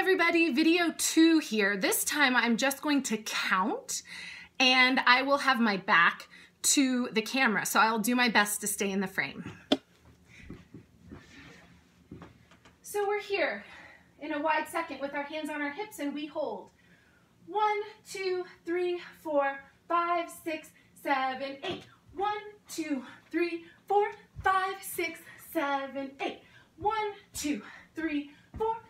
everybody, video 2 here. This time I'm just going to count and I will have my back to the camera, so I'll do my best to stay in the frame. So we're here in a wide second with our hands on our hips and we hold 1, 2, 3, 4, 5, 6, 7, 8. 1, 2, 3, 4, 5, 6, 7, 8. 1, 2, 3, 4,